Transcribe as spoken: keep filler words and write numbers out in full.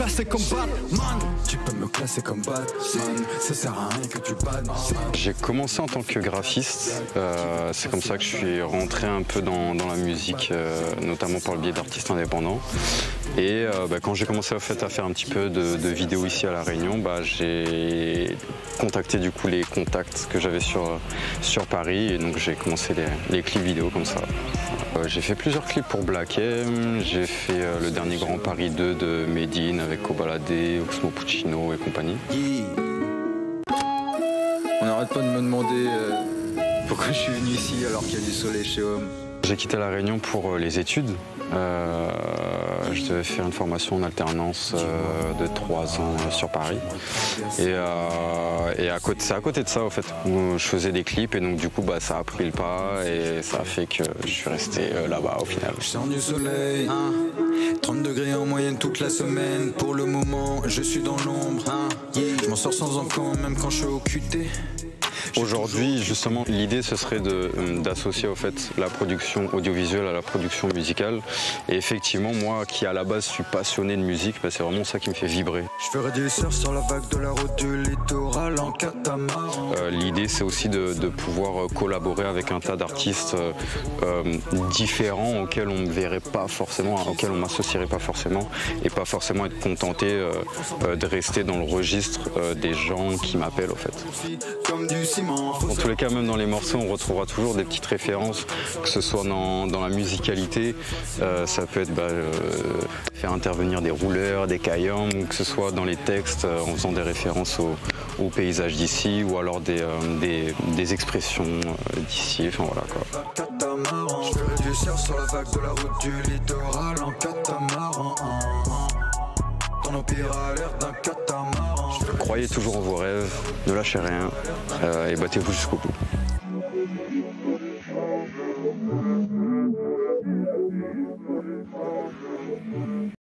classer comme Batman. Tu peux me classer comme Batman. Ça sert à rien que tu Batman. J'ai commencé en tant que graphiste. Euh, c'est comme ça que je suis rentré un peu dans, dans la musique, euh, notamment par le biais d'artistes indépendants. Et euh, bah, quand j'ai commencé en fait, à faire un petit peu de, de vidéos ici à La Réunion, bah, j'ai contacté du coup les contacts que j'avais sur, sur Paris et donc j'ai commencé les, les clips vidéo comme ça. Euh, j'ai fait plusieurs clips pour Black M, j'ai fait euh, le dernier Grand Paris deux de Medine avec Kobalade, Oxmo Puccino et compagnie. Yeah. On n'arrête pas de me demander euh, pourquoi je suis venu ici alors qu'il y a du soleil chez Homme. J'ai quitté La Réunion pour les études. Euh, je devais faire une formation en alternance euh, de trois ans euh, sur Paris. Et, euh, et à côté, c'est à côté de ça, au fait, où je faisais des clips et donc du coup, bah, ça a pris le pas et ça a fait que je suis resté euh, là-bas au final. Je sors du soleil, hein, trente degrés en moyenne toute la semaine. Pour le moment, je suis dans l'ombre, hein, yeah. Je m'en sors sans encombre, même quand je suis au Q T. Aujourd'hui, justement, l'idée ce serait d'associer au fait la production audiovisuelle à la production musicale. Et effectivement, moi qui à la base suis passionné de musique, bah, c'est vraiment ça qui me fait vibrer. Je ferai du surf sur la vague de la route du littoral en catamaran. Euh, l'idée c'est aussi de, de pouvoir collaborer avec un tas d'artistes euh, différents auxquels on ne verrait pas forcément, auxquels on ne m'associerait pas forcément et pas forcément être contenté euh, euh, de rester dans le registre euh, des gens qui m'appellent au fait. Comme du Dans tous les cas, même dans les morceaux, on retrouvera toujours des petites références, que ce soit dans, dans la musicalité, euh, ça peut être bah, euh, faire intervenir des rouleurs, des caillants, ou que ce soit dans les textes euh, en faisant des références au, au paysage d'ici, ou alors des, euh, des, des expressions euh, d'ici, enfin voilà quoi. Je ferai du surf sur la vague de la route du littoral en catamaran. Ton empire a l'air d'un catamaran. Croyez toujours en vos rêves, ne lâchez rien euh, et battez-vous jusqu'au bout.